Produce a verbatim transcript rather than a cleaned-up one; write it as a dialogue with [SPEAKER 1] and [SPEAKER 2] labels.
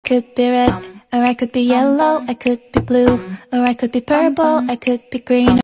[SPEAKER 1] Could be red, or I could be yellow, I could be blue, or I could be purple, I could be green.